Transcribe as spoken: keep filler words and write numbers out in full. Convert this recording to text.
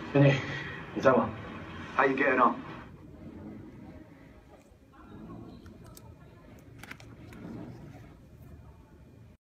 兄弟，你在吗？ How you getting on?